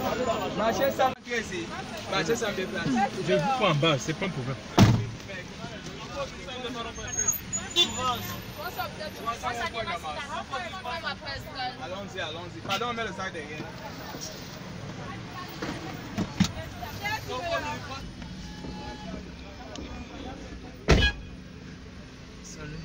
Marchez sans ici. Marchez sans déplacer. Je vous prends en bas, c'est pas un problème. Allons-y, allons-y. Pardon, on met le sac derrière. Salut.